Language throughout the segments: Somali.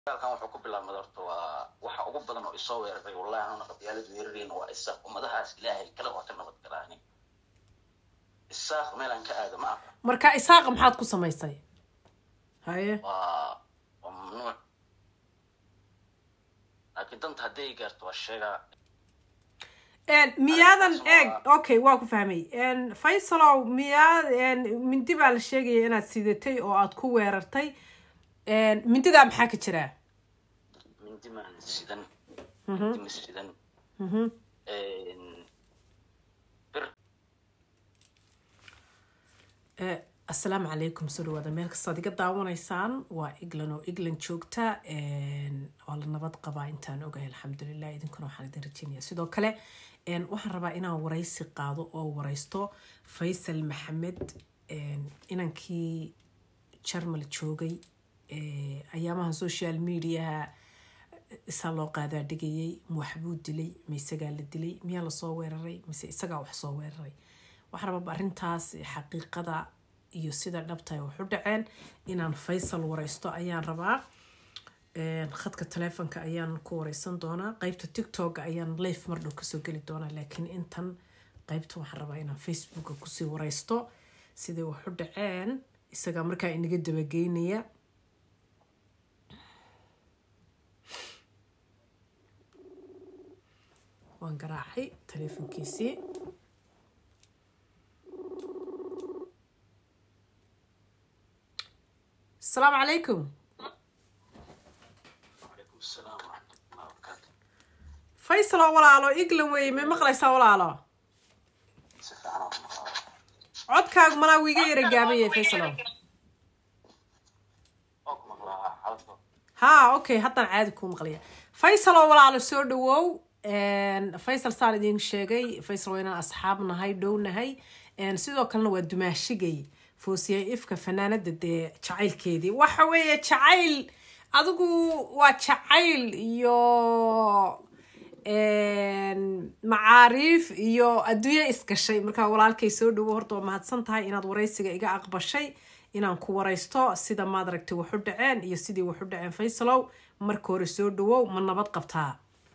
halkan wuxuu ku bilaabmay horta waa waxa ugu badan oo isoo weeraray wallahi anuna qabyaaladu weerareen waa isaaq ummadahaas ilaahay kale oo ka nabad galaani isaaq meelan ka aadama marka isaaq maxaad ku samaysay haye waa mamnuuc laakiin danta hadday gaarto waa sheega miyaadan eeg okay waa ku fahmay Faisalow miyaad mindi baa la sheegay inaad sidatay oo aad ku weerartay mindida maxaa ka jira mindi ma sidan sidan السلام عليكم سوري وهذا مالك صديقة داونيسان وإجلن وإجلن شوكتا والله نبض قبا إنتان أوجه الحمد لله إذن كانوا حالدين رجينيا سيدو كله وحن ربا إنا ورئيس قاضو أو ورئيستو فيصل محمد إنا كي شرمل تشوجي أيامها السوشيال ميديا سالو قادا دقيقي محبود دلي ميساقال دلي ميالا صوير الري ميساقا وحصوير الري waxaan rabaa arintaas xaqiiqada iyo sida dhabta ay u dhaceen inaan Faisal wareysto ayaan rabaa khadka telefoonka ayaan ku wareysan doonaa qaybta TikTok ayaan live mar dhow ka soo gali doonaa laakiin intan qaybta waxaan rabaa inaan Facebook ku sii wareysto sida wax u dhaceen isaga markaa inaga dabageynaya waan garaacay telefoonkiisii السلام عليكم. وعليكم السلام ورحمة الله وبركاته. فيصل ولا على إجلوي من مقلس ولا على. عد كاج ملاوي غير جابية فيصل. ها أوكي حتى عادكم مقلية. فيصل ولا على سود وو فيصل صار دين شيء فيصل وين أصحابنا هاي دون هاي سيدو كنا ودماشي جاي. فوسيا إفكا فنانة دي جعيل كيدي وحوية جعيل أدوكو وجعيل يو معارف يو أدوية إسكشي مركا walaalkay soo dhawo horta waa mahadsan tahay inaad wareysiga iga aqbashay inaan ku wareysto sida maad aragtay wax u dhaceen iyo sidii wax u dhaceen Faisalow marka hore soo dhawo ma nabad qabtaa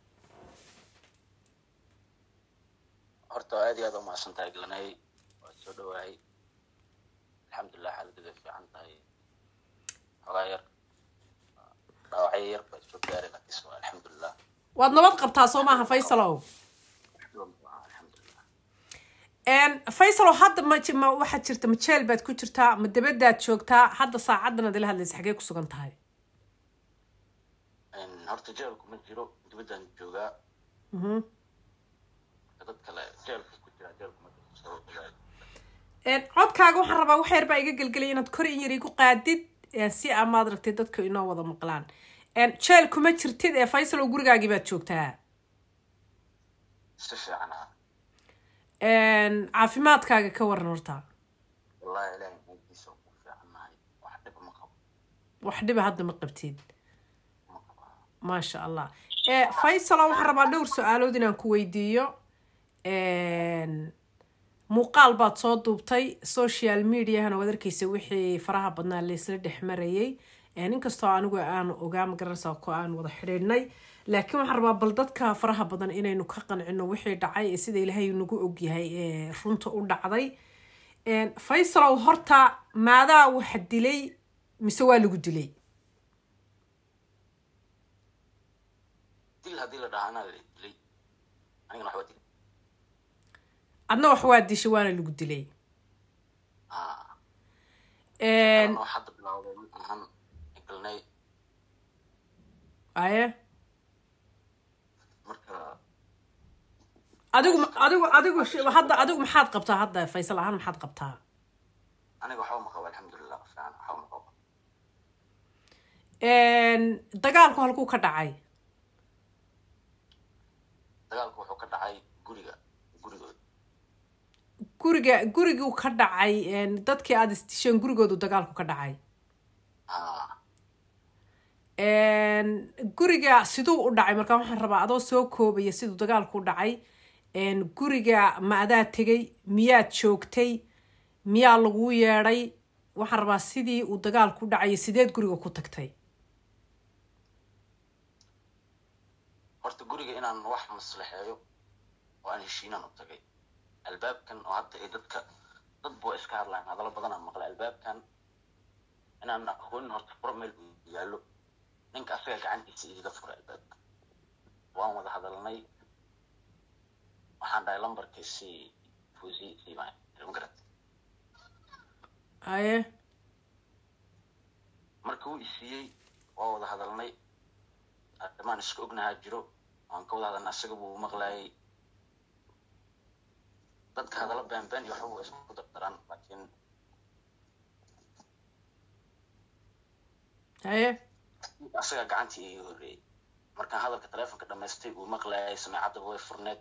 horta aad iyo aad u mahadsan tahay glanay waa soo dhawaay الحمد لله حالته في عنتها غير ضاعير بشوف داري نكسوا الحمد لله واد نبض قبتها صومها فيصلو الحمد لله فيصلو حد ما واحد جرت متشيل باد ku jirta ma dabadaad joogtaa hadda saacadana dil hadlays xagee ku sugan tahay horta jeelku ma jiro dabadaan joogaa dad kale jeelku ku jira jeelku ma jiro codkaaga waxaan rabaa wax yar baa iga galgalay inaad kor in yar igu qaadid si amaad ragtay dadku inoo wada maqlaan jeel kuma jirtid Faisal oo gurigaagii baad joogtaa si fiican caafimaadkaaga ka waran horta wallahi ilaahay intiisa ku fiicanahay wax dhib ma qabo wax dhib hadda ma qabtid ma sha Allah Faisal waxaan rabaa dhowr su'aalood inaan ku weydiiyo muuqaal baad soo duubtay social media hana wadarkiisa wixii faraha badnaa la isla dhexmarayay inkastoo anigu aan ogaa ma garanaysaa ko aan wada xidhiidhnay laakiin waxaan rabaa bal dadka faraha badan inaynu ka qancino wixii dhacay sida ilaahay nagu ogyahay runta u dhacday Faisalow horta maadaa waxa dilay mise waa lagu dilay dil hadii la dhaana dilay anigana waxa dilay adna wax waa dishay waana lagu dilay حد بلاوي عن قلني ايه adigu hadda maxaad qabtaa hadda Faisal ahaan maxaad qabtaa aniga waxa ma qabo alxamdulillah fiican waxa ma qabo dagaalku halku ka dhacay dagaalku wuxuu ka dhacay gurigu ka dhacay dadkii aad istishan gurigoodu dagaalku ka dhacay guriga sidoo u dhacay marka waxaan rabaa adoo soo koobaya sidoo dagaalku u dhacay guriga ma adaa tagay miyaad joogtay miyaa lagu yeeray waxaan rabaa sidii uu dagaalku u dhacay sideed guriga ku tagtay guriga inaan wax maslaxeeyo oo aan heshiinaan u tagay albaabkan oo hadda ay dadka dad boo iska hadlaan hadallo badan aan maqlay albaabkan inaan aqoonin horta formel yaalo ninka asaga gacantiisa iga furay albaabka waan wada hadalnay waxaan dhahay lambarkiisi fuusi siibaan magarat aye markuu isiyay waa wada hadalnay arrimaan isku ognahaa jiro waan ka wada hadalnay asaga buu maqlaayay dadka hadallo been iyo waxba isku dardaraan laakiin aye asaga gacantii iga horreeyay markaan hadalka taleefonka dhamaystay uu maqlaayay samaacadda way furneed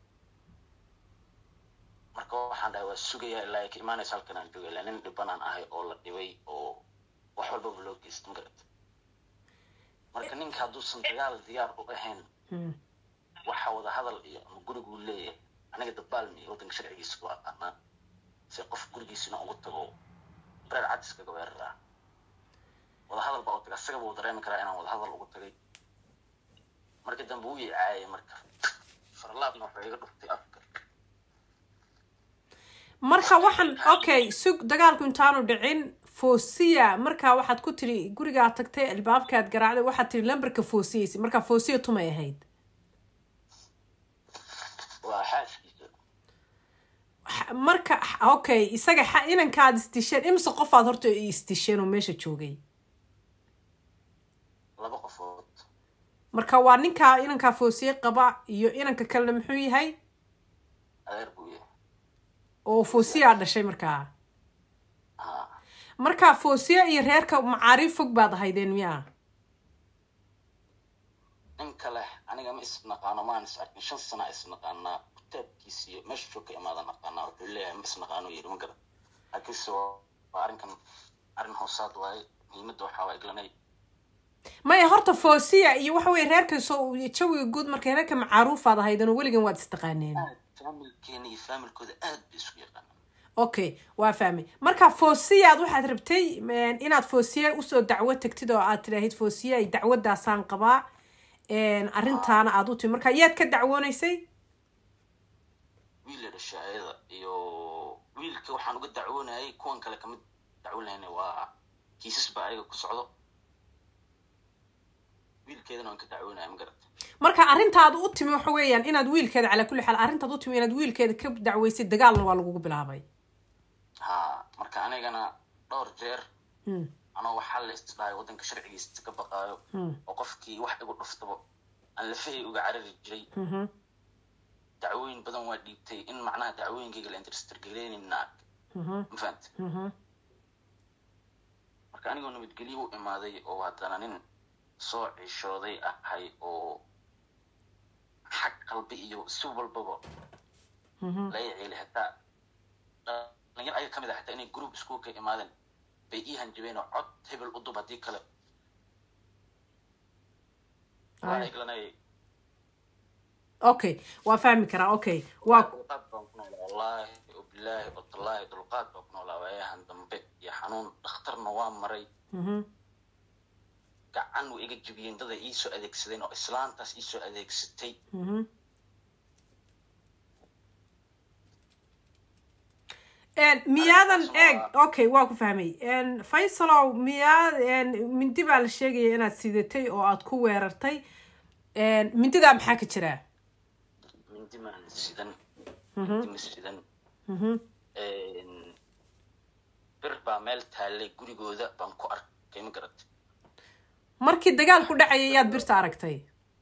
marka waxaan dhahay waa sugayaa ilaa ay ka imaanaysa halkan aan jooga ilaa nin dhibanaan ahay oo la dhibay oo wax walbaba loo geysta magarat marka ninka hadduusan dagaal diyaar u ahayn waxa wada hadal iyo ama guriguu leeyahay aniga dabaalmi waddanka sharcigiisa ku aqaanaa si qof gurigiisina ugu tago bareer cad iskaga weeraraa wada hadal baa u taga asaga buu dareemi karaa inaan wada hadal ugu tagay marka dambe wuu icaayay marka farlaabna wuxuu iga dhuftay afka marka waxaan okay sug dagaalku intaanu dhicin foosiya marka waxaad ku tiri guriga tagtay albaabkaad garaacday waxaad tiri lambarka foosiyaysi marka foosiya tumay ahayd waa xaaskiisa marka okay isaga inankaad istisheen imse qofaad horta istisheen oo meesha joogay laba qofood marka waa ninka inanka foosiye qaba iyo inanka kalena muxuu yahay adeer buu yahay oo foosiya dhashay marka foosiya iyo reerka macaariif fog baad ahaydeen miyaa in kale aniga ma isnaqaano maan is arkin 5 sano isnaqaanaa kitaabkiisa iyo meesha joog ka imaada naqaanaa wuxuu leeyahay ma isnaqaano yiri ma garan laakiinse waa arrin hoosaad waaye muhiimadda waxaa waa iglanay maya horta foosiya iyo waxa weeye reerka soo jawiga guud markay reerka macaaruufaad ahaydeen oo weligan waad istaqaaneen familkeena iyo familkooda aad bay isku yaqaanaan okay waa fahmay marka foosiyaad waxaad rabtay inaad foosiya usoo dacwo tagtid oo aad tidhaahid foosiya ay dacwadaasaan qabaa arrintaana aad u timi marka yaad ka dacwoonaysay wiil dhashay ayada iyo wiilka waxaan uga dacwoonayay kuwan kale kamid dacwoonayna waa kiisas baa ayaga ku socdo wiilkeedana waan ka dacwoonayay ma garat marka arrintaad u timi waxa weeyaan inaad wiilkeeda cala kulli xaal arrintaad u timi inaad wiilkeeda ka dacweysay dagaalna waa lagugu bilaabay marka anigana dhowr jeer anoo waxaa la isdhahay waddanka sharcigiisa ka baqaayo oo qofkii wax igu dhuftabo aan lafahey uga carari jiray dacwooyin badan waa dhiibtay in macnaha dacwooyinkayga la interstergaleynayna ma fahanta marka anigoo nabadgelyo u imaaday oo haddana nin soo cishooday ahay oo xag qalbi iyo si walbaba la yeeli hataa dhalinyar ayaga kamid ah hataa inay group iskuul ka imaadeen bay ii hanjabeen oo cod hebel u dub haddii kale waa iglanay okay waa fahmi karaa okay waa wallahi billahi wallahi dulqaad baa ku noolaa waayahan dambe iyo xanuun dhakhtarna waa maray gacan u iga jabiyeen dada ii soo adeegsadeen oo islaantaas ii soo adeegsatay miyaadan eeg okay waa ku fahmay faysalow miyaad mindi baa la sheegaya inaad sidatay oo aad ku weerartay mindidaa maxaa ka jiraa mindi maan sidan mindi ma sidan bir baa meel taallay gurigooda baan ku arkay ma garatay markii dagaal ku dhacaya yaad birta aragtay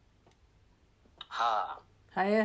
haye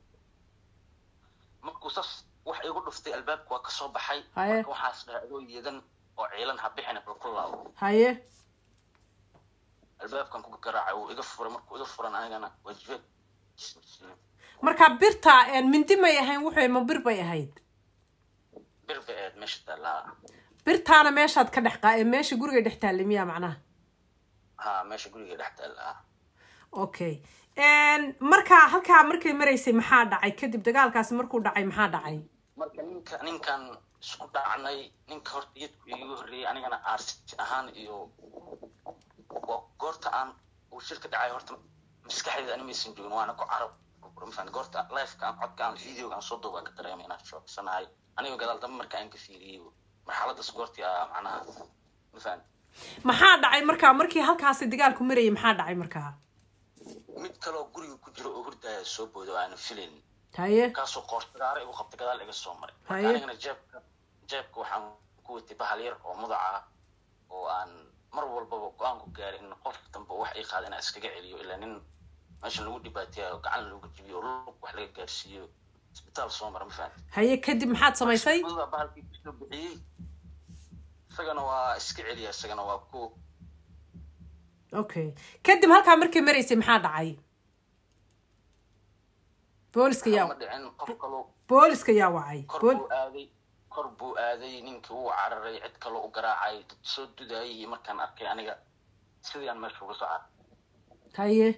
markuu sas wax igu dhuftay albaabku waa ka soo baxay marka waxaas dhahay adoo yeedan oo ciilan ha bixin bal ku laabo haye albaabkan ku garaacay uu iga furay markuu iga furan anigana wajibaad marka birta mindi may ahayn wuxuu ma bir bay ahayd bir bay ahayd meesha taallaa birtaana meeshaad ka dhex qaa meesha guriga dhex taallay miyaa macnaha meesha guriga dhex taallaa okay marka halkaa markay maraysay maxaa dhacay kadib dagaalkaasi markuu dhacay maxaa dhacay marka ninkan isku dhacnay ninka horta iyadku iigu horreeyay anigana aarsi ahaan iyo goorta aan uu shirka dhacay horta مسكحي أنا ميسن جون وأنا كعرب مثلا قرت لايف كان عد كان فيديو كان صوته بقى كتريم هنا شو سنة هاي أنا وقال دمر كان كثير مرحلة سقرت يا معناها مثلا maxaa dhacay markii halkaas dagaalku marayay maxaa dhacay markaa mid kale oo guriga ku jiro oo hurdaya soo boodo aan filin haye kaasoo qoortagaare igu qabtay gadaal iga soo maray anigana jeebka waxaan ku watay bahal yar oo mudaca oo aan mar walbaba go'aan ku gaaray in qof dambe wax ay qaad inaan iskaga celiyo ilaa nin meesha lagu dhibaateeyo gacan lagu jibiyo lug wax laga gaarsiiyo isbitaal soo maray ma fahant haye kadib maxaad samaysay bahalkii soo bixiyay isagana waa iska celiya isagana waa ku okay kadib halkaa markii maraysay maxaa dhacay booliska yaa wacay kor buu aaday ninkii uu cararay cid kale u garaacay dad soo dudayay markaan arkay aniga sidii aan meesha uga socon haye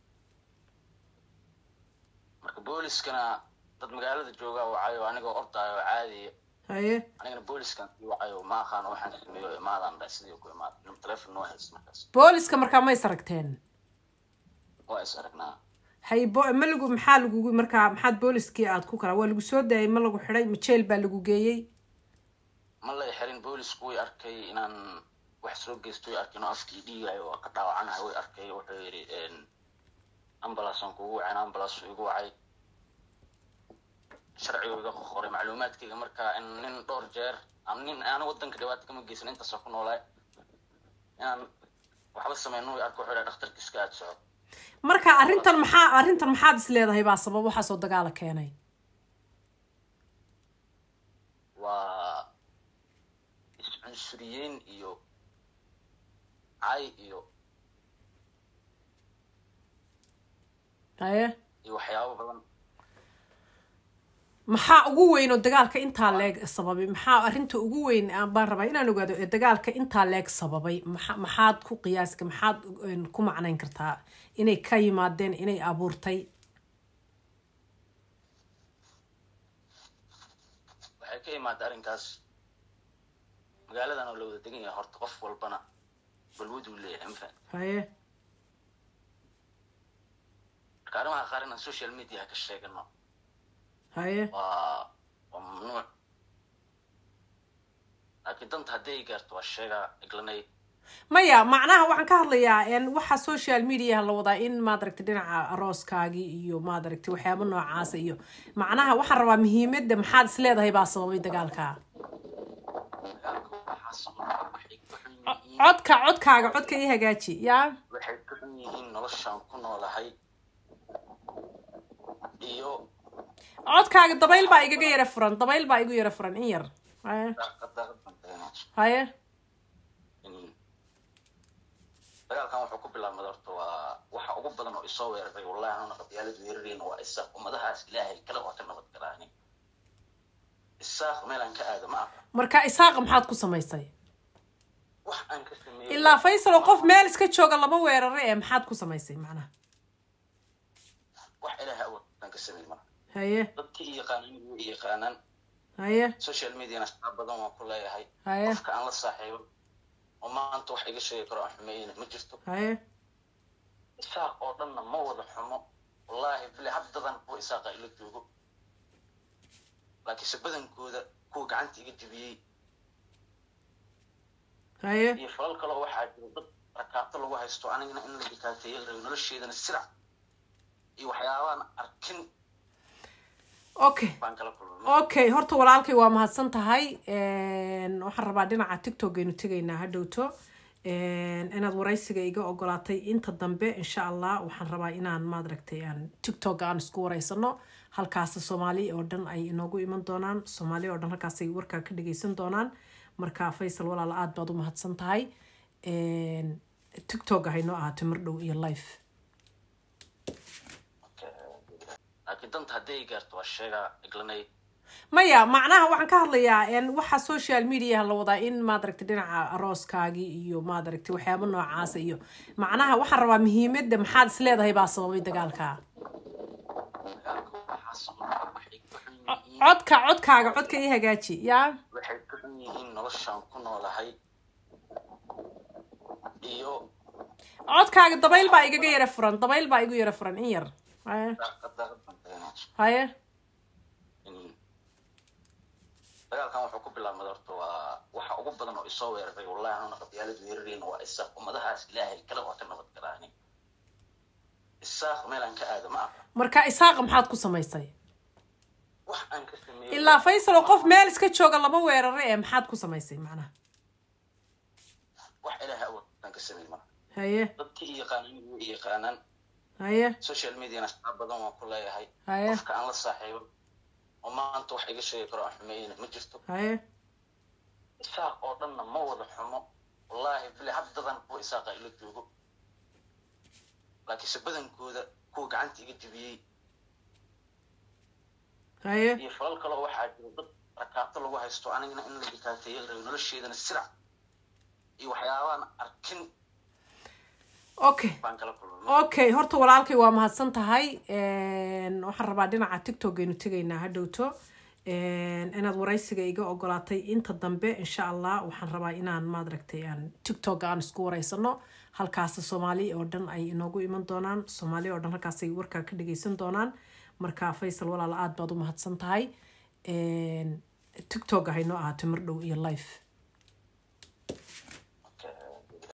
marka booliskana dad magaalada jooga wacay oo aniga ordaayo caadi haye anigana booliskan wacay ma aqaan waxaan sameeyo imaadan dha sidii ku imaad nim telefoon noo haysto markaas booliska markaa ma is aragteen waa is aragnaa haye ma lagu maxaa lagugu markaa maxaad booliskii aad ku kala waa lagu soo daayay ma lagu xidhay ma jeel baa lagu geeyey ma lay xirin boolisku way arkay inaan wax soo geysto way arkay inuu afkii dhiigayo oo ka dhaawacanahay way arkay wuxuu yidhi ambalaasaan kugu wacay ambalaas igu wacay sharciga iga qoray macluumaadkayga markaa in nin dhowr jeer aan waddanka dhibaato kama geysan intaasoo ku noolaa inaan waxba sameyno way arko wuxuu yidhi dhakhtarkiiska aad soco marka arrintan maxaad is leedahay baa sabab waxaa soo dagaala keenay waa is-cunsuriyeyn iyo cay iyo haye iyo waxyaabo badan maxaa ugu weyn oo dagaalka intaa leeg sababay maxaa arrinta ugu weyn baan rabaa inaan ogaado ee dagaalka intaa leeg sababay maxaad ku qiyaaska maxaad ku macnayn kartaa inay ka yimaadeen inay abuurtay waxay ka yimaada arrinkaas magaaladan oo la wada degan yahay horta qof walbana balwaduu leeyahay ma fahan haye marka arrimaha qaar inaan social media ka sheegano haye waa mamnuuc laakiin danta hadday gaarto waa sheegaa iglanay maya macnaha waxaan ka hadlayaa waxa social media la wadaa in maad aragtay dhinaca arooskaagii iyo maad aragtay waxyaabo noocaas iyo macnaha waxaan rabaa muhiimadda maxaad is leedahay baa sababay dagaalka codkaaga ii hagaaji yaa waxay ka xun yihiin noloshaan ku noolahay iyo codkaaga dabayl baa igaga yara furan dabayl baa igu yara furan in yar haye dagaalkan wuxuu ku bilaabmay horta waa waxa ugu badan oo isoo weeraray wallahi anuna qabyaalad weerarayna waa isaaq ummadahaas ilaahay kale waa ka nabad galaani isaaq meelaan ka aado ma aha marka isaaq maxaad ku samaysay wax aan ka sameeyay ilaa faysal oo qof meel iska jooga lama weeraray ee maxaad ku samaysay macnaha wax ilaahay awoodaan ka sameeyay marka haye dadkii yaqaanaan haye social media asxaab badan waan ku leeyahay haye qofka aan la saaxiibo oo maanta wax iga sheegi karo aan xumeeyna ma jirto haye isaaq oo dhanna ma wada xumo wallaahi bile haddadan kuwa isaaqa ila joogo laakiinse badankooda kuwa gacanta iga jibiyey haye iyo falal kaloo waxaa jiro dad rakaato lagu haysto anigana in la dikaateeyo la rabo nolosheedana sirac iyo waxyaabaan arkin okay horta walaalkay waa mahadsan tahay waxaan rabaa dhinaca tiktok aynu tegaynaa hadhowto inaad waraysiga iga ogolaatay inta dambe insha allah waxaan rabaa inaan maad aragtay aan tiktok aan isku waraysano halkaas soomaali oo dhan ay inoogu iman doonaan soomaali oo dhan halkaas ay warkaa ka dhageysan doonaan marka faysal walaal aad baad u mahadsan tahay tiktok haynoo ahaato mar dhow iyo live laakiin danta hadday gaarto waa sheegaa iglanay maya macnaha waxaan ka hadlayaa waxa social media la wadaa in maad aragtay dhinaca arooskaagii iyo maad aragtay waxyaabo noocaas iyo macnaha waxaan rabaa muhiimadda maxaad is leedahay baa sababay dagaalka codkaaga ii hagaaji yaa waxay ka xun yihiin noloshaan ku noolahay iyo codkaaga dabayl baa igaga yara furan dabayl baa igu yara furan in yar haye dagaalkan wuxuu ku bilaabmay horta waa waxa ugu badan oo isoo weeraray wallahi anuna qabyaalad weerarayna waa isaaq ummadahaas ilaahay kala waa ka nabad galaani isaaq meelan ka aadama marka isaaq maxaad ku samaysay wax aan ka sameeyay ilaa Faysal oo qof meel iska jooga laba weeraray ee maxaad ku samaysay macnaha wax ilaahay aan ka sameeyay ma haye dadkii yaqaanan haye social media nasab badan waan ku leeyahay haye qofka aan la saaxiibo oo maanta wax iga sheegi karo xumeeyna ma jirto haye isaaq oo dhanna ma wada xumo wallahi bili haddadan oo isaaqa ila joogo laakiin badankooda kuwa gacanta iga jibiyay haye iyo falal kale waxaa jira dad rakaato lagu haysto anigana in la dikaateeyo nolosheedana sirac iyo waxyaabaan arkin okay horta walaalkay waa mahadsan tahay waxaan rabaa dhinaca TikTok aynu tegaynaa hadhowto inaad waraysiga iga ogolaatay inta dambe insha Allah waxaan rabaa inaan maad aragtay aan TikTok aan isku waraysano halkaas Soomaali oo dhan ay inoogu iman doonaan Soomaali oo dhan halkaas ay warka ka dhageysan doonaan marka Faysal walaal aad baad u mahadsan tahay TikTok hayno ahaato mar dhow iyo live